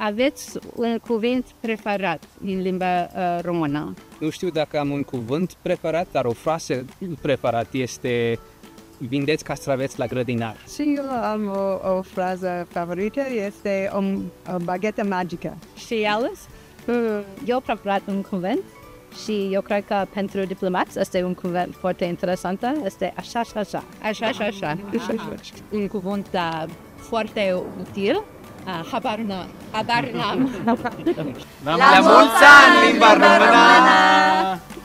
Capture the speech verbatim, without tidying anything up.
aveți un cuvânt preferat din limba uh, română? Nu știu dacă am un cuvânt preferat, dar o frază preferat este vindeți castraveți la grădinar. Și eu am o, o frază favorită, este o, o baghetă magică. Și Alice? Mm, eu prefer un cuvânt și eu cred că pentru diplomați este un cuvânt foarte interesant, este așa și așa. Așa și așa. Un cuvânt uh, foarte util. Uh, habar n-am. Habar n-am. La mulți ani, limba română!